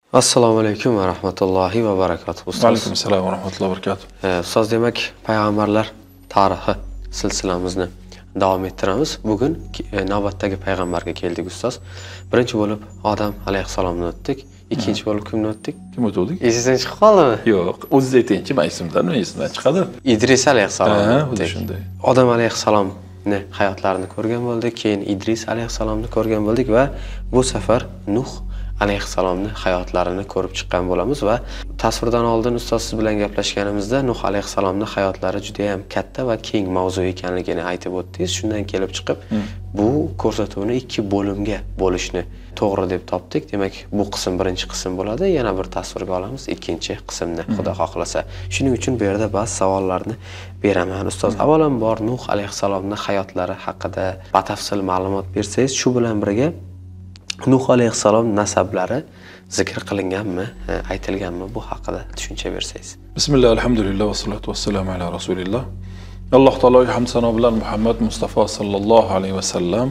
Assalomu alaykum va rahmatullohi va barakatuh. Va alaykum assalom va rahmatullohi va barakatuh. Ustoz, demak, payg'ambarlar tarixi silsilamizni davom ettiramiz. Bugun navbatdagi payg'ambarga keldik, ustoz. Birinchi bo'lib Odam alayhissalomni o'tdik. Ikkinchi bo'lib kimni o'tdik? Kim o'tdik? Esingizdan chiqib qoldimi? Yo'q, o'zingiz aytingchi, men esimdan chiqadi. Idris alayhissalomni o'tdik. Shunday. Odam alayhissalomni hayotlarini ko'rgan bo'ldik, keyin Idris alayhissalomni ko'rgan bo'ldik va bu safar Nuh alayhissalomni hayotlarini ko'rib chiqqan bo'lamiz va tasvirdan oldin ustoz siz bilan gaplashganimizda Nuh alayhissalomni hayotlari juda ham katta va keng mavzu ekanligini aytib o'tdingiz. Shundan kelib chiqib bu ko'rsatuvni ikki bo'limga bo'lishni to'g'ri deb topdik. Demak, bu qism birinchi qism bo'ladi. Yana bir tasvirga olamiz ikkinchi qismni, Xudo xohlasa. Shuning uchun bu yerda ba'zi savollarni beraman. Ustoz, avvalambor Nuh alayhissalomning hayotlari haqida batafsil ma'lumot bersangiz, shu bilan birga Nuh alayhissalom nasablari zikr qilinganmi, aytilganmi, bu haqida tushuncha bersangiz. Bismillah, alhamdulillah va salatu vassalamu ala rasulillah. Alloh taologa hamd sano bilan Muhammad Mustafa sallallohu alayhi va sallam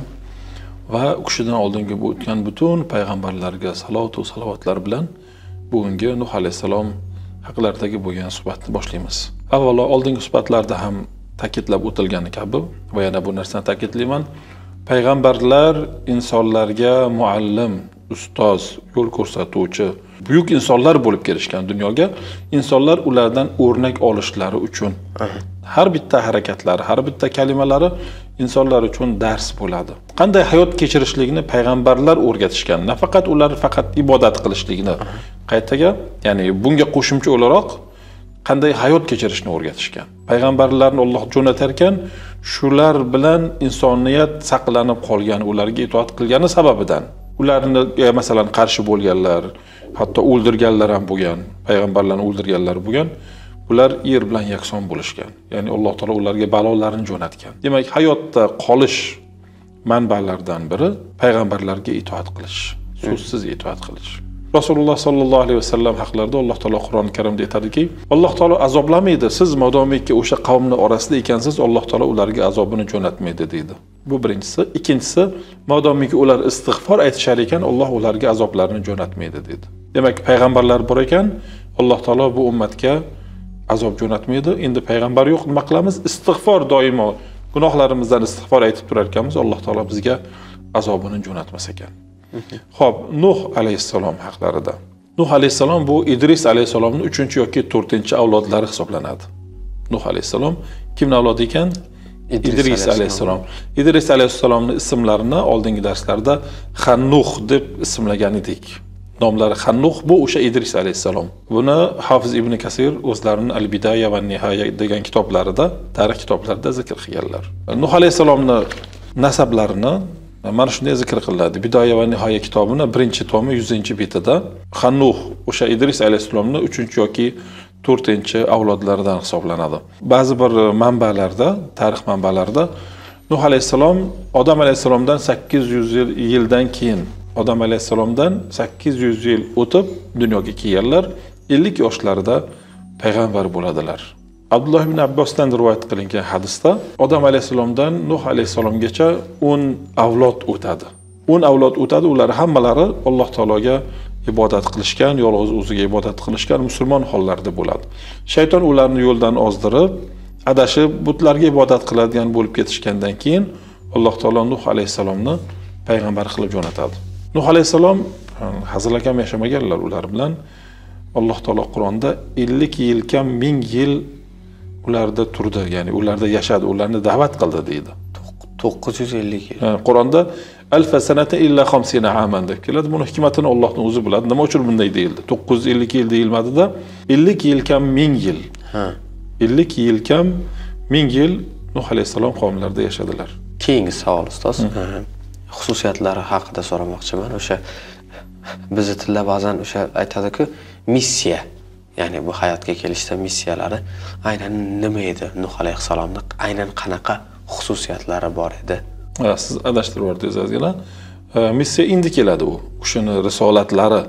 va u kishidan oldingi o'tgan butun payg'ambarlarga salovat va salovatlar bilan bugungi Nuh alayhissalom haqlaridagi bo'lgan suhbatni boshlaymiz. Avvalo oldingi suhbatlarda ham ta'kidlab o'tilgani kabi va yana bu narsani ta'kidlayman. Payg'ambarlar insonlarga muallim, ustoz, yo'l ko'rsatuvchi, buyuk insonlar bo'lib kelishgan dunyoga. Insonlar ulardan o'rnak olishlari uchun har bitta harakatlari, har bitta kalimalari insonlar uchun dars bo'ladi. Qanday hayot kechirishligini payg'ambarlar o'rgatishgan. Nafaqat ular faqat ibodat qilishligini, qaytaga, ya'ni bunga qo'shimcha o'laroq qanday hayot kechirishni o'rgatishgan. Payg'ambarlarni Alloh jo'natar ekan, shular bilan insoniyat saqlanib qolgan, ularga itoat qilgani sababidan. Ularni masalan qarshi bo'lganlar, hatto o'ldirganlar ham bo'lgan, payg'ambarlarni o'ldirganlar bo'lgan. Ular yer bilan yakson bo'lishgan. Ya'ni Alloh taolo ularga balolarni jo'natgan. Demak, hayotda qolish manbalaridan biri payg'ambarlarga itoat qilish, so'zsiz itoat qilish. Rasululloh sallallohu alayhi vasallam haqlarida Alloh taolo Qur'oni Karimda aytadiki, Alloh taolo azoblamaydi. Siz modomiki o'sha qavmning orasida ekansiz, Alloh taolo ularga azobini jo'natmaydi deydi. Bu birinchisi. Ikkinchisi, modomiki ular istig'for aytishar ekan, Alloh ularga azoblarini jo'natmaydi dedi. Demak, payg'ambarlar bor ekan, Alloh taolo bu ummatga azob jo'natmaydi. Endi payg'ambar yo'q, nima qilamiz? Istig'for doimo gunohlarimizdan istig'for aytib turar ekanmiz, Alloh taolo bizga azobini jo'natmas ekan. Xo'p, Nuh alayhissalom haqlarida. Nuh alayhissalom bu Idris alayhissalomning 3-chi yoki 4-chi avlodlari hisoblanadi. Nuh alayhissalom kimning avlodi ekan? Idris alayhissalom. Idris alayhissalomning ismlarini oldingi darslarda Xannuh deb ismlagan edik. Nomlari Xannuh bu o'sha Idris alayhissalom. Buni Hafiz Ibn Kasir o'zlarining Al-Bidaya va Nihoya degan kitoblarida, tarix kitoblarida zikr qilganlar. Nuh alayhissalomning nasablarini mana shunday zikr qilinadi. Bidoya va Nihoya kitobining 1-tomi 100-betida Xannuh o'sha Idris alayhissalomning 3-chi yoki 4-chi avlodlaridan hisoblanadi. Ba'zi bir manbalarda, tarix manbalarida Nuh alayhissalom Odam alayhissalomdan 800 yildan keyin, Odam alayhissalomdan 800 yil o'tib dunyoga kelganlar, 50 yoshlarida payg'ambar bo'ladilar. Abdulloh ibn Abbosdan rivoyat qilingan hadisda Odam alayhissalomdan Nuh alayhissalomgacha 10 avlod o'tadi. 10 avlod o'tadi, ular hammalari Alloh taologa ibodat qilishgan, yolg'iz o'ziga ibodat qilishgan musulmon hollarda bo'ladi. Shayton ularni yo'ldan ozdirib, adashib butlarga ibodat qiladigan bo'lib ketishgandan keyin Alloh taolo Nuh alayhissalomni payg'ambar qilib jo'natadi. Nuh alayhissalom hazilakam yashamaganlar ular bilan. Alloh taolo Qur'onda 50 yil kam 1000 yil ularda turdi, ya'ni ularda yashadi, ularni da'vat qildi deydi. 950 yil. Qur'onda alfa sanata illa 50 aman deb keladi. Buni hikmatini Allohning o'zi biladi. Nima uchun bunday deyildi? 950 yil deyilmadi-da, 50 yil kam 1000 yil. 50 yil kam 1000 yil Nuh alayhissalom qavmlarida yashadilar. Keyingi savol ustoz. Xususiyatlari haqida so'ramoqchiman. O'sha bizning tilda ba'zan o'sha aytadi-ku, missiya. Ya'ni bu hayotga kelishda missiyalari aynan nima edi? Nuh alayhissalomning aynan qanaqa xususiyatlari bor edi? Siz adashtirib yordingiz ozgina. Missiya endi keladi u. O'shaning risolatlari.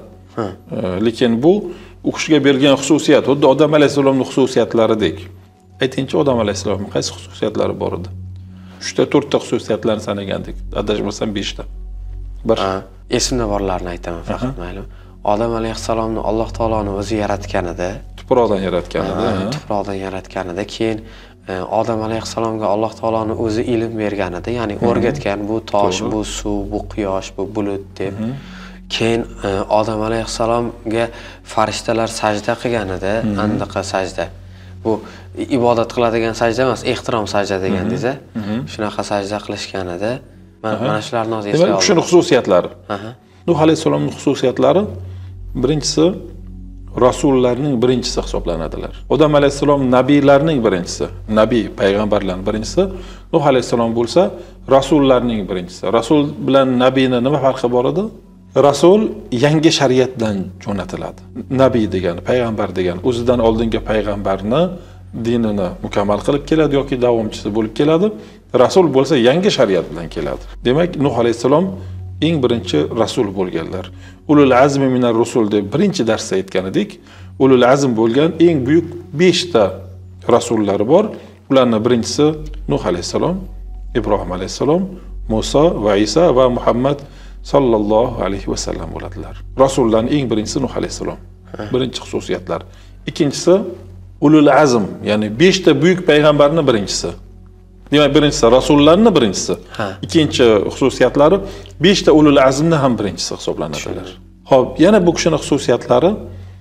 Lekin bu u kishiga berilgan xususiyat, xuddi Odam alayhissalomning xususiyatlaridek. Aytingchi, Odam alayhissalomning qaysi xususiyatlari bor edi? 3 ta 4 ta xususiyatlarni sanagandik. Adashmasam 5 ta. Bir esimda borlarni aytaman faqat, mayli. Odam alayhissalomni Alloh taoloning o'zi yaratganida, tuproqdan yaratganida, tuproqdan yaratganida, keyin Odam alayhissalomga Alloh taoloning o'zi ilm berganida, ya'ni o'rgatgan, bu tosh, bu suv, bu quyosh, bu bulut deb. Keyin Odam alayhissalomga farishtalar sajda qilganida, andaqa sajda. Bu ibodat qiladigan sajda emas, ehtirom sajda degandingiz. Shunaqa sajda qilishganida, mana shularni o'zi eslayapman. Demak, shuning xususiyatlari. Nuh alayhissalomning xususiyatlari birinchisi rasullarning birinchisi hisoblanadilar. Odam alayhissalom nabiylarning birinchisi, nabiy payg'ambarlarning birinchisi, Nuh alayhissalom bo'lsa rasullarning birinchisi. Rasul bilan nabiyning nima farqi bor edi? Rasul yangi shariat bilan jo'natiladi. Nabiy degani, payg'ambar degani o'zidan oldingi payg'ambarni dinini mukammal qilib keladi yoki davomchisi bo'lib keladi. Rasul bo'lsa yangi shariat bilan keladi. Demak, Nuh alayhissalom eng birinchi rasul bo'lganlar. Ulul azmi minar rusul deb birinchi darsda aytgan edik. Ulul azm bo'lgan eng buyuk 5 ta rasullari bor. Ularning birinchisi Nuh alayhissalom, Ibrohim alayhissalom, Musa va Isa va Muhammad sallallohu alayhi va sallam bo'ladilar. Rasullarning eng birinchisi Nuh alayhissalom. Birinchi xususiyatlar. Ikkinchisi ulul azm, ya'ni 5 ta buyuk payg'ambarning birinchisi. Demak, birinchisi rasullarning birinchisi. Ikkinchi xususiyatlari 5 ta ulul azmni ham birinchisi hisoblanadilar. Xo'p, yana bu kishining xususiyatlari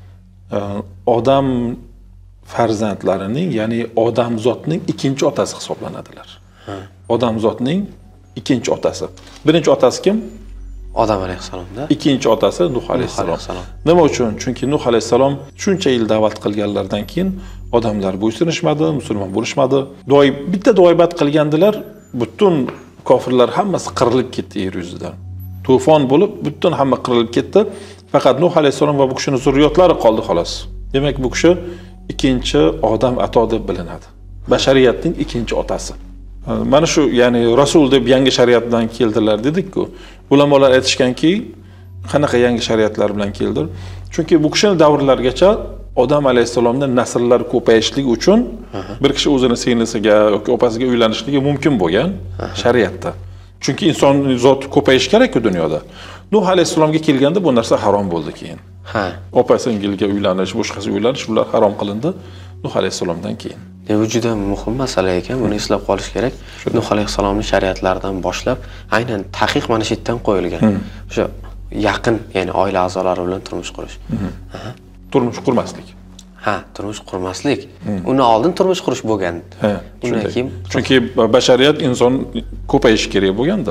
odam farzandlarining, ya'ni odamzotning ikkinchi otasi hisoblanadilar. Odamzotning ikkinchi otasi. Birinchi otasi kim? Odam alayhissalomda. Ikkinchi otasi Nuh alayhissalom. Nima uchun? Chunki Nuh alayhissalom shuncha yil da'vat qilganlardan keyin odamlar bo'ysunishmadi, musulmon bo'lishmadi. Bitta duoibat qilgandilar, butun kofirlar hammasi qirilib ketdi yer yuzidan. To'fon bo'lib, butun hamma qirilib ketdi. Faqat Nuh alayhissalom va bu kishining zurriyotlari qoldi xolos. Demak, bu kishi ikkinchi odam ato deb bilinadi. Bashariyatning ikkinchi otasi. Mana shu, ya'ni rasul deb yangi shariat bilan keldilar dedik-ku. Ulamolar aytishganki, qanaqa yangi shariatlar bilan keldi? Chunki bu kishining davrlarigacha Odam alayhissalomning nasllar ko'payishligi uchun bir kishi o'zini singlisiga yoki opasiga uylanishligi mumkin bo'lgan shariatda. Chunki inson zoti ko'payishi kerak-ku dunyoda. Nuh alayhissalomga kelganda bu narsa harom bo'ldi keyin. Opa singilga uylanish, boshqasiga uylanish bular harom qilindi Nuh alayhissalomdan keyin. Bu juda muhim masala ekan, buni eslab qolish kerak. Nuh alayhissalomning shariatlaridan boshlab aynan taqiq mana shu yerdan qo'yilgan. O'sha yaqin, ya'ni oila a'zolari bilan turmush qurish. Turmush qurmaslik. Turmush qurmaslik. Uni oldin turmush qurish bo'lgan. Undan keyin chunki bashariyat inson ko'payishi kerak bo'lganda.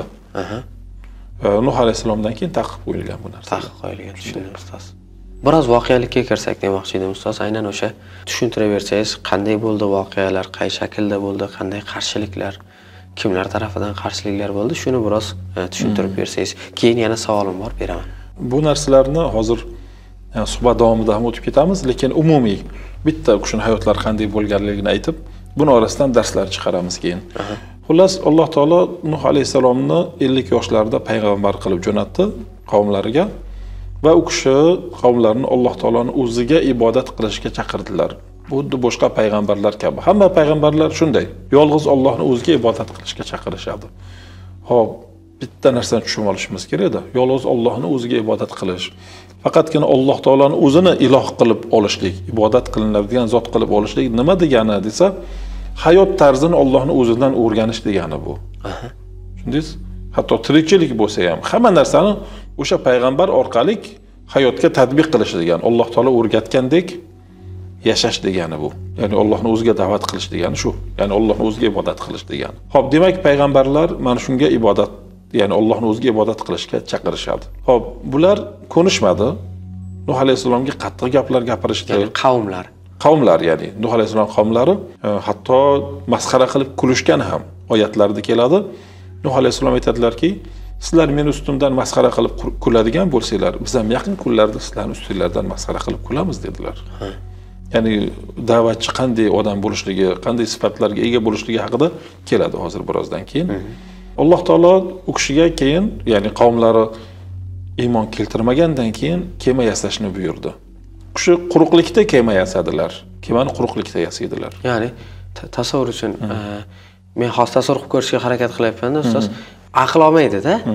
Nuh alayhissalomdan keyin taqiq qo'yilgan bu narsa. Taqiq qo'yilgan, tushundim ustoz. Biroz voqealikka kirsak demoqchi edim ustoz. Aynan o'sha tushuntirib bersangiz, qanday bo'ldi voqealar, qay shaklda bo'ldi, qanday qarshiliklar, kimlar tarafidan qarshiliklar bo'ldi, shuni biroz tushuntirib bersangiz. Keyin yana savolim bor, beraman. Bu narsalarni hozir suhbat davomida ham o'tib ketamiz, lekin umumiy bitta kishining hayotlari qanday bo'lganligini aytib, buni orasidan darslar chiqaramiz keyin. Xullas, Alloh taolo Nuh alayhissalomni 50 yoshlarida payg'ambar qilib jo'natdi qavmlariga va u kishi qavmlarini Alloh taoloning o'ziga ibodat qilishga chaqirdilar. Xuddi boshqa payg'ambarlar kabi. Hamma payg'ambarlar shunday, yolg'iz Allohni o'ziga ibodat qilishga chaqirishadi. Xo'p, bitta narsani tushunib olishimiz kerak-da. Yolg'iz Allohni o'ziga ibodat qilish. Faqatgina Alloh taolaning o'zini iloh qilib olishlik, ibodat qilinadigan zot qilib olishlik nima degani desa, hayot tarzini Allohning o'zidan o'rganish degani bu. Tushundingiz? Hatto tirikchilik bo'lsa ham hamma narsani o'sha payg'ambar orqali hayotga tatbiq qilish degani, Alloh taolo o'rgatgandek yashash degani bu. Ya'ni Allohni o'ziga da'vat qilish degani shu. Ya'ni Allohni o'ziga ibodat qilish degani. Xo'p, demak payg'ambarlar mana shunga ibodat, ya'ni Allohni o'ziga ibodat qilishga chaqirishadi. Xo'p, bular ko'nishmadi. Nuh alayhissalomga qattiq gaplar gapirishdi. Ya'ni qavmlar, ya'ni Nuh alayhissalom qavmlari hatto masxara qilib kulishgan ham oyatlarda keladi. Nuh alayhissalom aytadilarki, sizlar meni ustimdan masxara qilib kuladigan bo'lsanglar, biz ham yaqin kunlarda sizlarning ustinglardan masxara qilib kulamiz dedilar. Ya'ni da'vatchi qanday odam bo'lishligi, qanday sifatlarga ega bo'lishligi haqida keladi hozir birozdan keyin. Alloh taolo u kishiga keyin, ya'ni qavmlari iymon keltirmagandan keyin kema yasashni buyurdi. Kishi quruqlikda kema yasadilar. Kemani quruqlikda yasaydilar. Ya'ni tasavvur uchun men hozir tasavvur qilib ko'rishga harakat qilyapman-da, ustoz. Aql olmaydi-da.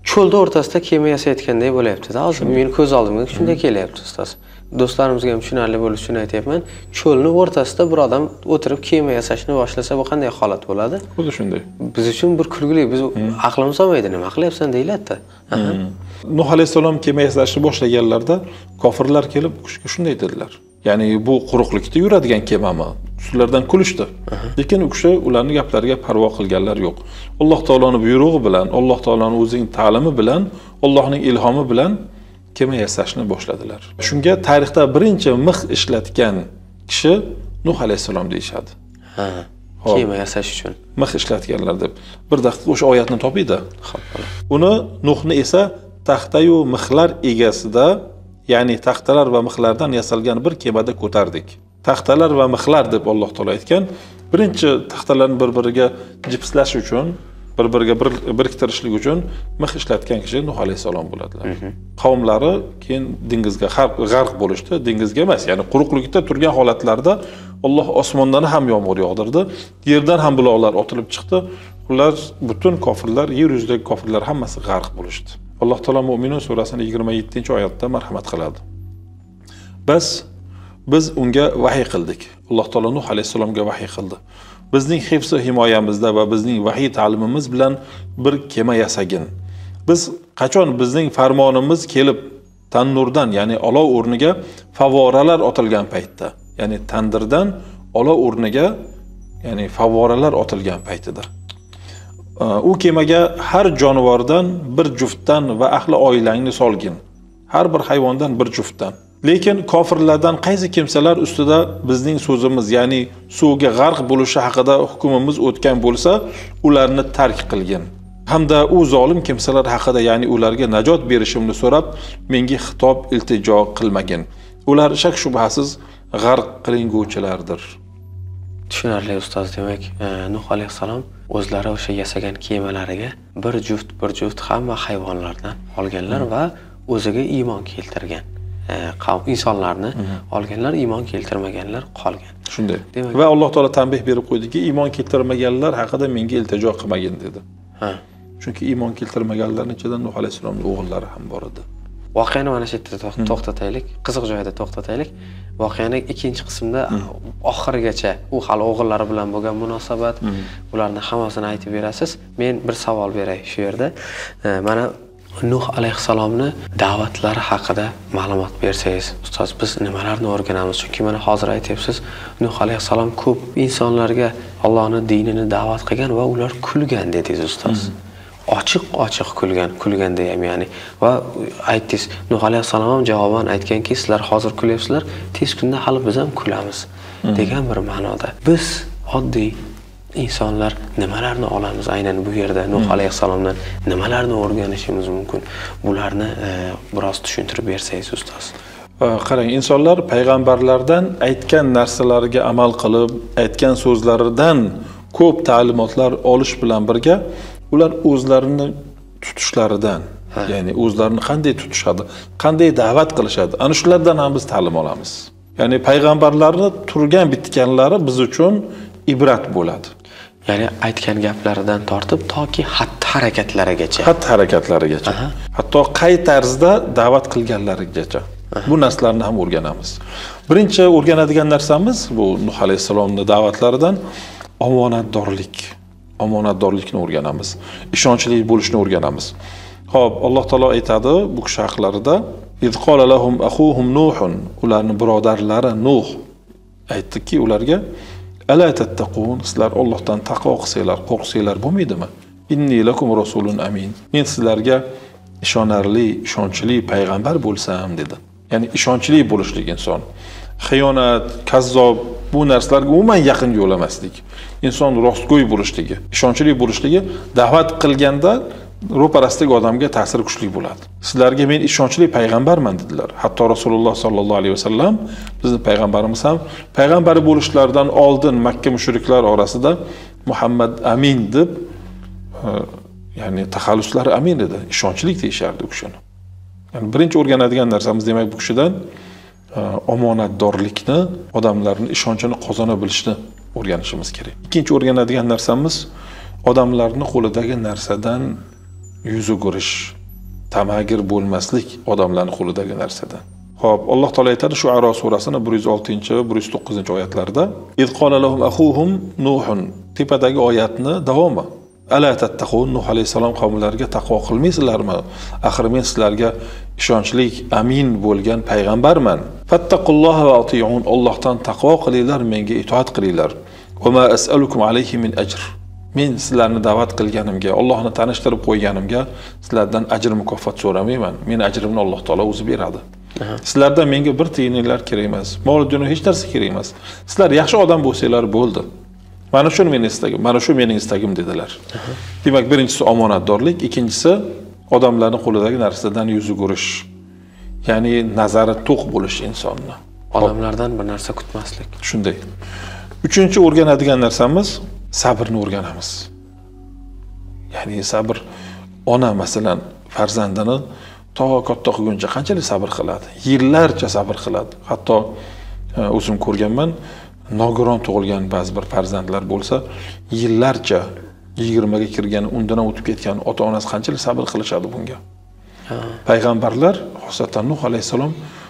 cho'lda o'rtasida kema yasayotgandek bo'lyapti-da. Hozir meni ko'z oldimga shunday kelyapti ustoz. Do'stlarimizga ham tushunarli bo'lishi uchun aytyapman. Cho'lni o'rtasida bir odam o'tirib kema yasashni boshlasa bu qanday holat bo'ladi? Xuddi shunday. Biz uchun bir kulgili, biz aqlimiz olmaydi, nima qilyapsan deyiladi-da. Nuh alayhissalom kema yasashni boshlaganlarda kofirlar kelib shunday dedilar. Ya'ni bu quruqlikda yuradigan kemami? Ulardan kulishdi. Lekin u kishi ularning gaplariga parvo qilganlar yo'q. Alloh taoloning buyrug'i bilan, Alloh taoloning o'zining ta'limi bilan, Allohning ilhomi bilan kema yasashni boshladilar. Shunga tarixda birinchi mix ishlatgan kishi Nuh alayhissalom deyshadi. Kema yasash uchun mix ishlatganlar deb. Bir daqiqa o'sha oyatni topingda. Xo'p. Uni Nuhni esa taxtayu mixlar egasida, ya'ni taxtalar va mixlardan yasalgan bir kemada ko'tardik. Taxtalar va mixlar deb Alloh taolo aytgan. Birinchi taxtalarni bir-biriga jipslash uchun, bir-biriga biriktirishlik uchun mix ishlatgan kishi Nuh alayhissalom bo'ladilar. Qavmlari keyin dengizga g'arq bo'lishdi, dengizga emas, ya'ni quruqlikda turgan holatlarda Alloh osmondan ham yomg'ir yog'dirdi, yerdan ham buloqlar otilib chiqdi. Ular butun kofirlar, yer yuzidagi kofirlar hammasi g'arq bo'lishdi. Alloh taolo Mu'minun surasining 27-oyatda marhamat qiladi. Biz unga vahiy qildik. Alloh taolo Nuh alayhissalomga vahiy qildi. Bizning hifz-i himoyamizda va bizning vahiy ta'limimiz bilan bir kema yasagin. Biz qachon bizning farmonimiz kelib tannurdan, ya'ni olov o'rniga favoralar otilgan paytda, ya'ni tandirdan olov o'rniga, ya'ni favoralar otilgan paytida u kemaga har jonivordan bir juftdan va ahli oilangni solgin. Har bir hayvondan bir juftdan. Lekin kofirlardan qaysi kimsalar ustida bizning so'zimiz, ya'ni suvga g'arq bo'lishi haqida hukmimiz o'tgan bo'lsa, ularni tark qilgin. Hamda u zolim kimsalar haqida, ya'ni ularga najot berishimni so'rab, menga xitob iltijo qilmagin. Ular shak shubhasiz g'arq qilinguvchilardir. Tushunarli ustoz, demak, Nuh alayhissalom o'zlari o'sha yasagan kemalariga bir juft hamma hayvonlardan olganlar va o'ziga iymon keltirgan. Insonlarni olganlar, iymon keltirmaganlar qolgan. Shunday. Va Alloh taolo tanbeh berib qo'ydiki, iymon keltirmaganlar haqida menga iltijo qilmagin dedi. Chunki iymon keltirmaganlarning ichida Nuh alayhissalomning o'g'illari ham bor edi. Voqeani mana shu yerda to'xtataylik, qiziq joyda to'xtataylik. Voqeani ikkinchi qismda oxirigacha u hali o'g'illari bilan bo'lgan munosabat, ularni hammasini aytib berasiz. Men bir savol beray shu yerda. Mana Nuh alayhissalomni da'vatlari haqida ma'lumot bersangiz, ustoz, biz nimalarni o'rganamiz? Chunki mana hozir aytyapsiz, Nuh alayhissalom ko'p insonlarga Allohning dinini da'vat qilgan va ular kulgan dedingiz, ustoz. Ochiq kulganda ham, ya'ni va aytdingiz, Nuh alayhissalom ham javoban aytganki, sizlar hozir kulyapsizlar, tez kunda hali biz ham kulamiz degan bir ma'noda. Biz oddiy insonlar nimalarni olamiz aynan bu yerda? Nuh alayhissalomdan nimalarni o'rganishimiz mumkin? Bularni biroz tushuntirib bersangiz, ustoz. Qarang, insonlar payg'ambarlardan aytgan narsalariga amal qilib, aytgan so'zlaridan ko'p ta'limotlar olish bilan birga, ular o'zlarini tutishlaridan, ya'ni o'zlarini qanday tutishadi, qanday da'vat qilishadi, ana shulardan ham biz ta'lim olamiz. Ya'ni payg'ambarlarning turgan bitganlari biz uchun ibrat bo'ladi. Ya'ni aytgan gaplaridan tortib toki xatti-harakatlarigacha. Hatto qay tarzda da'vat qilganlarigacha. Bu narsalarni ham o'rganamiz. Birinchi o'rganadigan narsamiz bu Nuh alayhissalomning da'vatlaridan omonatdorlikni o'rganamiz. Ishonchli bo'lishni o'rganamiz. Xo'p, Alloh taolo aytadi bu kishi haqlarida: "Iz qala lahum akhuhum Nuhun", ularning birodarlari Nuh aytdiki ularga: "Ala tattaqun", sizlar Allohdan taqvo qilsanglar, qo'rqsanglar bo'lmaydimi? "Inni lakum rasulun amin", men sizlarga ishonchli payg'ambar bo'lsam dedi. Ya'ni ishonchli bo'lishlik inson. Xiyonat, kazzob bu narsalarga umuman yaqin yo'lamaslik. Inson rostgo'y bo'lishligi, ishonchli bo'lishligi da'vat qilganda ro'parasidagi odamga ta'sir kuchli bo'ladi. Sizlarga men ishonchli payg'ambarman dedilar. Hatto Rasululloh sallallohu alayhi vasallam, bizning payg'ambarimiz ham payg'ambar bo'lishlaridan oldin Makka mushriklar orasida Muhammad Amin deb, ya'ni taxalluslari Amin edi, ishonchlik deyishardi u kishini. Yani birinchi o'rganadigan narsamiz demak bu kishidan omonatdorlikni, odamlarning ishonchini qozona bilishni o'rganishimiz kerak. Ikkinchi o'rganadigan narsamiz odamlarning qo'lidagi narsadan yuzi ko'rish, tamagir bo'lmaslik odamlarning qo'lidagi narsadan. Xo'p, Alloh taolo aytadi Shu'ara surasining 106 va 109 oyatlarida: "İz qala lahum akhuhum Nuhun" tepadagi oyatni davomi. Ala tattaqun, Nuh alayhisalom qavmlariga taqvo qilmaysizlarmi? Axir men sizlarga ishonchli, amin bo'lgan payg'ambarman. Fattaqulloha va ati'un, Allohdan taqvo qilinglar, menga itoat qilinglar. Va ma as'alukum alayhi min ajr. Men sizlarni da'vat qilganimga, Allohni tanishtirib qo'yganimga sizlardan ajr mukofot so'ramayman. Men ajrimni Alloh taolo o'zi beradi. Sizlardan menga bir tiyininglar kerak emas. Mol dunyo hech narsa kerak emas. Sizlar yaxshi odam bo'lsanglar bo'ldi. Mana shu mening istagim, mana shu mening istagim dedilar. Demak, birinchisi omonatdorlik, ikkinchisi odamlarning qo'lidagi narsadan yuzi ko'rish. Ya'ni nazari to'q bo'lish insonni. Odamlardan bir narsa kutmaslik. Shunday. Uchinchi o'rganadigan narsamiz sabrni o'rganamiz. Ya'ni sabr, ona masalan farzandini to katta qilguncha qanchalik sabr qiladi? Yillarcha sabr qiladi. Hatto o'zim ko'rganman, nogiron tug'ilgan ba'zi bir farzandlar bo'lsa, yillarcha 20 ga kirgan, undan o'tib ketgan ota-onasi qanchalik sabr qilishadi bunga. Payg'ambarlar, xosatan Nuh alayhisalom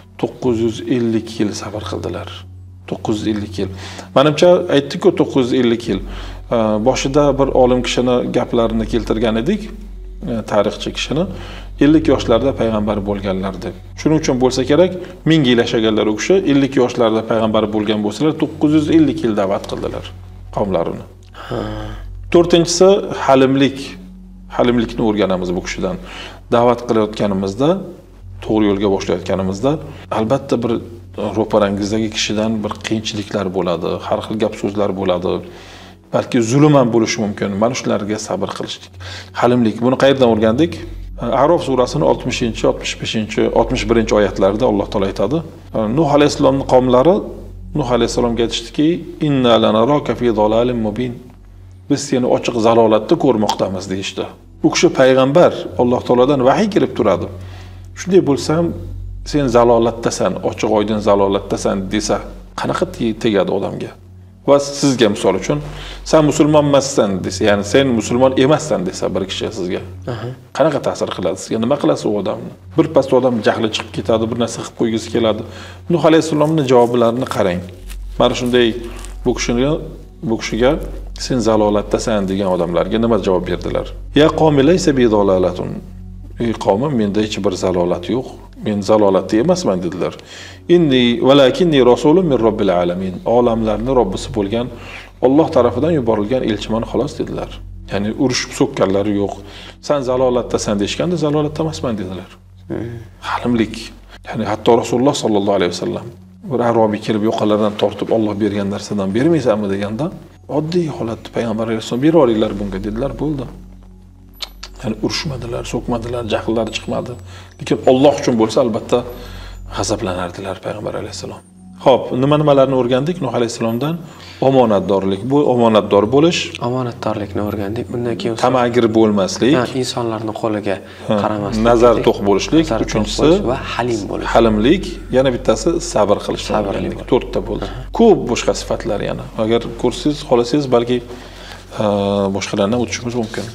950 yil sabr qildilar. 950 yil. Menimcha aytdik-ku 950 yil. Boshida bir olim kishini gaplarini keltirgan edik, tarixchi kishini 50 yoshlarda payg'ambar bo'lganlar deb. Shuning uchun bo'lsa kerak, 1000 yil yashaganlar u kishi 50 yoshlarda payg'ambar bo'lgan bo'lsalar 950 yil da'vat qildilar qavmlarini. To'rtinchisi halimlik. Halimlikni o'rganamiz bu kishidan. Da'vat qilayotganimizda, to'g'ri yo'lga boshlayotganimizda albatta bir ro'parangizdagi kishidan bir qiyinchiliklar bo'ladi, har xil gap so'zlar bo'ladi. Balki zulm ham bo'lishi mumkin. Mana shularga sabr qilishlik. Halimlik. Buni qayerdan o'rgandik? A'rof surasining 60, 65, 61 oyatlarida Alloh taolo aytadi. Nuh alayhisalomning qavmlari Nuh alayhisalomga aytishdiki, "Inna lanaraka fi dalalin mubin." Biz seni ochiq zalolatda ko'rmoqdamiz deyishdi. U kishi payg'ambar, Alloh taolodan vahiy kelib turadi. Shunday bo'lsam, sen zalolatdasan, ochiq oydin zalolatdasan desa, qanaqa tegadi odamga? Va sizga misol uchun sen musulmon emassan desa, ya'ni sen musulmon emassan desa bir kishi sizga. Qanaqa ta'sir qiladi sizga? Nima qilasiz u odamni? Bir pas odam jahli chiqib ketadi, bir narsa qilib qo'ygisi keladi. Nuh alayhisalomning javoblarini qarang. Mana shunday bu kishiga sen zalolatdasan degan odamlarga nima javob berdilar? Ya qawmi laysa bi dalalatun. Ey qavmim, menda hech bir zalolat yo'q. Men zalolatda emasman dedilar. Inni valakinni rasulun min robbil alamin. Olamlarning Robbisi bo'lgan Alloh tarafidan yuborilgan elchiman xolos dedilar. Ya'ni urushib so'kkanlari yo'q. Sen zalolatdasan deshganda zalolatda emasman dedilar. Halimlik. Ya'ni hatto Rasululloh sallallohu alayhi vasallam bir arobiy kelib yoqalaridan tortib Alloh bergan narsadan bermaysanmi deganda, oddiy holatda payg'ambar alayhisalom beringlar bunga dedilar, bo'ldi. Yani urushmadilar, so'kmadilar, jahllari chiqmadi. Lekin Alloh uchun bo'lsa albatta g'azablanardilar payg'ambar alayhisalom. Xo'p, nimalarni o'rgandik Nuh alayhisalomdan? Omonatdorlik. Bu omonatdor bo'lish, omonatdorlikni o'rgandik. Undan keyin tamagir bo'lmaslik, insonlarning qo'liga qaramaslik, nazar to'q bo'lishlik, uchinchisi va halim bo'lish. Halimlik, yana bittasi sabr qilish. Sabrlik. 4 ta bo'ldi. Ko'p boshqa sifatlar yana. Agar ko'rsangiz, xolasangiz balki boshqalardan o'tishimiz mumkin.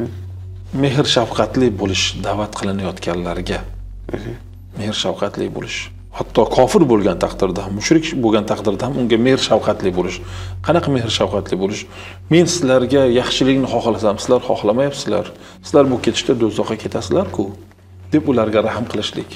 Mehr shafqatli bo'lish da'vat qilinayotganlarga. Mehr shafqatli bo'lish. Hatto kofir bo'lgan taqdirda ham, mushrik bo'lgan taqdirda ham unga mehr shafqatli bo'lish. Qanaqa mehr shafqatli bo'lish? Men sizlarga yaxshilikni xohlasam, sizlar xohlamayapsizlar. Sizlar bu ketishda do'zaxga ketasizlar-ku, deb ularga rahm qilishlik.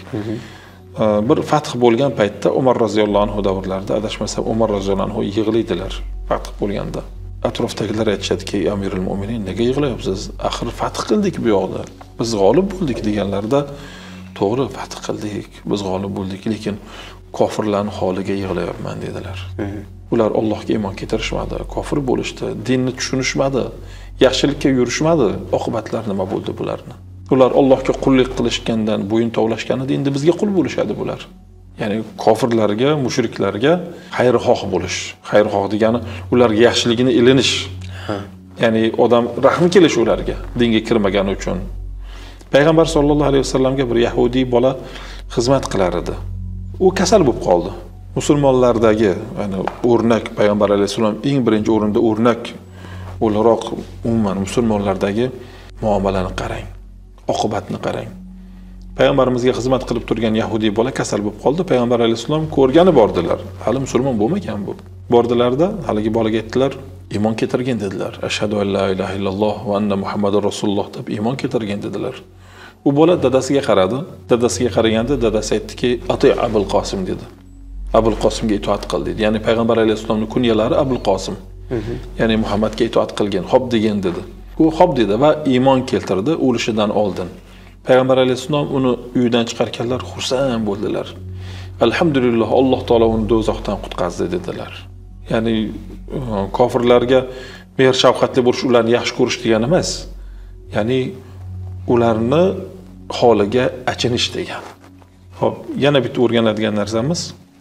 Bir fath bo'lgan paytda Umar roziyallohu anhu davrlarida adashmasam Umar roziyallohu anhu yig'laydilar fath bo'lganda. Atrofdagilar aytishadiki, Amirul Mu'minin, nega yig'layapsiz? Axir fath qildik bu yoqda. Biz g'olib bo'ldik deganlarda, to'g'ri fath qildik, biz g'olib bo'ldik, lekin kofirlarning holiga yig'layapman dedilar. Ular Allohga iymon keltirishmadi, kofir bo'lishdi, dinni tushunishmadi, yaxshilikka yurishmadi. Oqibatlar nima bo'ldi bularning? Ular Allohga qullik qilishgandan bo'yin tovlashganida endi bizga qul bo'lishadi bular. Ya'ni kofirlarga, mushriklarga xayrixoh bo'lish. Xayrixoh degani ularga yaxshiligini ilinish. Ya'ni odam rahmi kelish ularga, dinga kirmagani uchun. Payg'ambar sollallohu alayhi vasallamga bir yahudiy bola xizmat qilar edi. U kasal bo'lib qoldi. Musulmonlardagi, ya'ni o'rnak Payg'ambar alayhisalom eng birinchi o'rinda o'rnak o'laroq umuman musulmonlardagi muomalani qarang. oqibatni qarang. Payg'ambarimizga xizmat qilib turgan yahudiy bola kasal bo'lib qoldi. Payg'ambar alayhisalom ko'rgani bordilar. Hali musulmon bo'lmagan bu. Bordilarda haligi bolaga aytdilar, iymon keltirgan dedilar. Ashhadu an la ilaha illalloh va anna Muhammadur rasululloh deb iymon keltirgan dedilar. U bola dadasiga qaradi. Dadasiga qaraganda dadasi aytdiki, "Ati Abul Qosim" dedi. Abul Qosimga itoat qil dedi. Ya'ni payg'ambar alayhisalomning kunyalari Abul Qosim. Ya'ni Muhammadga itoat qilgan, xo'p degan dedi. U xo'p dedi va iymon keltirdi o'lishidan oldin. Payg'ambar alayhisalom uni uyidan chiqarganlar xursand bo'ldilar. Alhamdulillah, Alloh taolo uni do'zaxdan qutqazdi dedilar. Ya'ni kofirlarga mehr shafqatli bo'lish, ularni yaxshi ko'rish degani emas. Ya'ni ularni holiga achinish degan. Xo'p, yana bitta o'rganadigan narsamiz,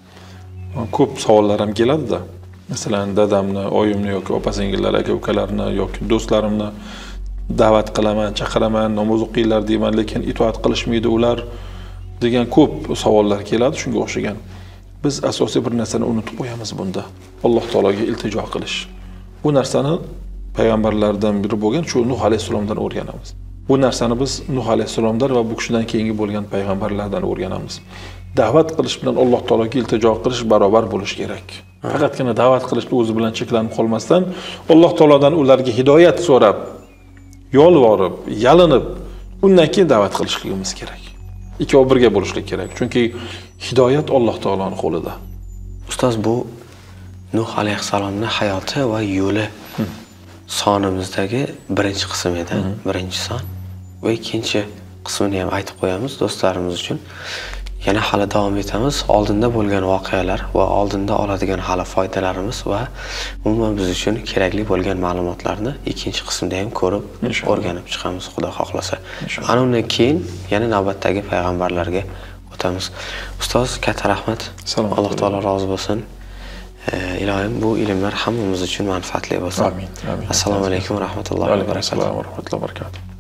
ko'p savollar ham keladi-da. Masalan, dadamni, oyimni yoki opa-singillar, aka-ukalarni yoki do'stlarimni da'vat qilaman, chaqiraman, namoz o'qinglar deyman, lekin itoat qilishmaydi ular degan ko'p savollar keladi shunga o'xshagan. Biz asosiy bir narsani unutib qo'yamiz bunda. Alloh taologa iltijo qilish. Bu narsani payg'ambarlardan biri bo'lgan shu Nuh alayhisalomdan o'rganamiz. Bu narsani biz Nuh alayhisalomdan va bu kishidan keyingi bo'lgan payg'ambarlardan o'rganamiz. Da'vat qilish bilan Alloh taologa iltijo qilish barobar bo'lish kerak. Faqatgina da'vat qilishni o'zi bilan cheklanib qolmasdan, Alloh taolodan ularga hidoyat so'rab, yolvorib, yalinib, undan keyin da'vat qilishligimiz kerak. Ikkovi birga bo'lishlik kerak. Chunki hidoyat Alloh taoloning qo'lida. Ustoz, bu Nuh alayhisalomning hayoti va yo'li sonimizdagi birinchi qism edi, birinchi son. Va ikkinchi qismini ham aytib qo'yamiz do'stlarimiz uchun. Yana hali davom etamiz. Oldinda bo'lgan voqealar va oldinda oladigan hali foydalarimiz va umuman biz uchun kerakli bo'lgan ma'lumotlarni ikkinchi qismda ham ko'rib, o'rganib chiqamiz, Xudo xohlasa. Ana undan keyin yana navbatdagi payg'ambarlarga o'tamiz. Ustoz, katta rahmat. Alloh taolo rozi bo'lsin. Ilohim bu ilmlar hammamiz uchun manfaatli bo'lsin. Amin. Assalomu alaykum va rahmatullohi va barakatuh. Assalomu alaykum va rahmatullohi va barakatuh.